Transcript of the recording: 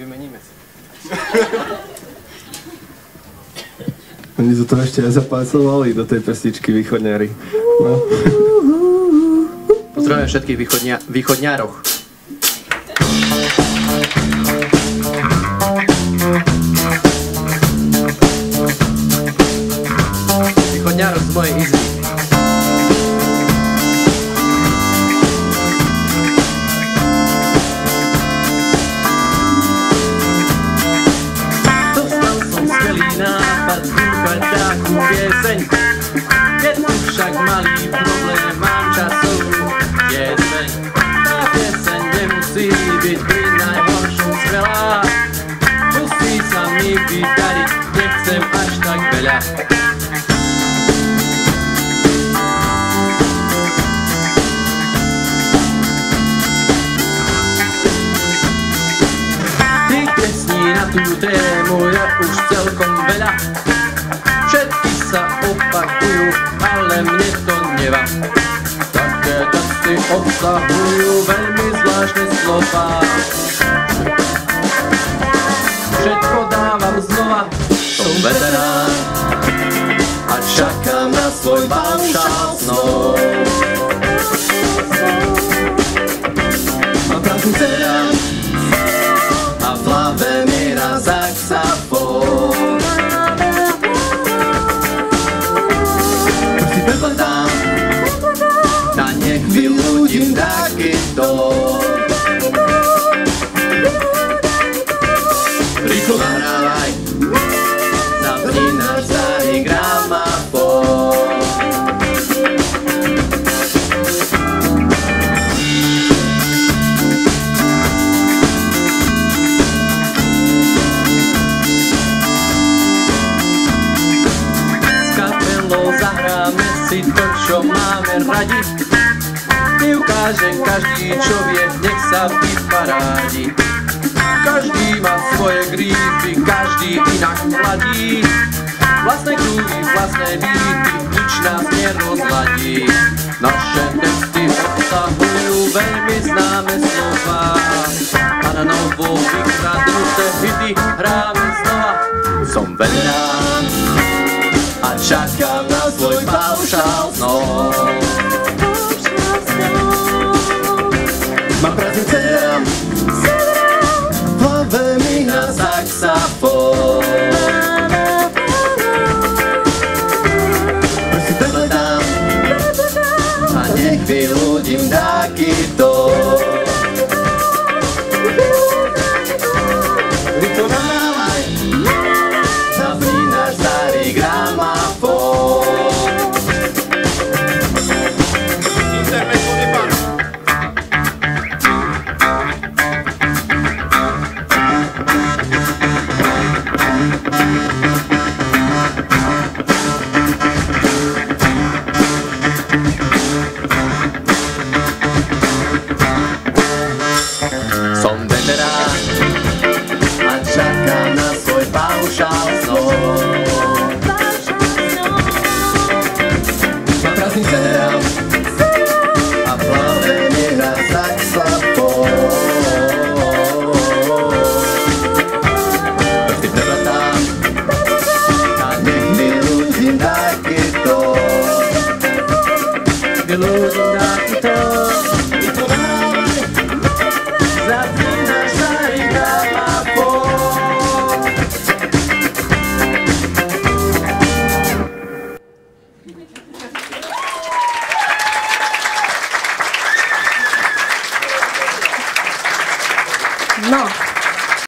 vymeníme si. Oni to ešte aj zapásovali do tej pesničky východňári. No. Pozdravujem všetkých východňároch. Východňároch z mojej izby. Dostal som skvelý nápad zúchať takú pieseň. Je tu však malý problém, mám časovú pieseň. Tá pieseň nemusí byť pri najhoršom skvelá. Musí sa mi vydariť, nechcem až tak veľa. Tých piesní na tú tému je už celkom veľa. Všetky sa opakujú, ale mne to nevá. Také texty obsahujú veľmi zvláštne slova. Všetko dávam znova, som veterán a čakám na svoj paušál snov. Mám prázdny cerán a v hlave mi hrá saxofón. Prepletám a nech vyľudím taký tón. Rýchlo nahrávaj, zapni náš starý gramafón. S kapelou zahráme si to, čo máme radi. Neukáže každý, čo vie, nech sa vyparádi. Každý má svoje grípy, každý inak mladí. Vlastné grúvy, vlastné bíty, nič nás nerozladí. Naše texty obsahujú veľmi známe slova a na novo vykradnuté hity hráme znova. Som veterán a čakám na svoj paušál snov. Mám prázdny cerán, v hlave mi hrá saxofón. Prosím, prepletám a nech vyľudím taký tón. Rýchlo nahrávaj, zapni náš starý gramafón. Som veterán a čakám na svoj paušál snov. Mám prázdny cerán a v hlave mi hrá saxofón. Prsty prepletám a nech vyľudím taký tón. Vyľudím taký tón. No.